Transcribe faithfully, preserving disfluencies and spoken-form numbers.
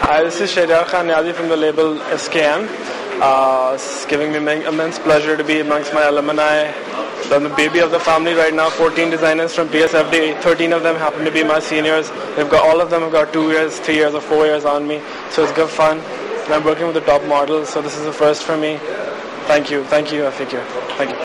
Hi, this is Shahryar Khan Niazi from the label S K M. Uh, it's giving me immense pleasure to be amongst my alumni. I'm the baby of the family right now. fourteen designers from P S F D. thirteen of them happen to be my seniors. They've got all of them have got two years, three years, or four years on me. So it's good fun. And I'm working with the top models. So this is the first for me. Thank you, thank you, Afiq. Thank you.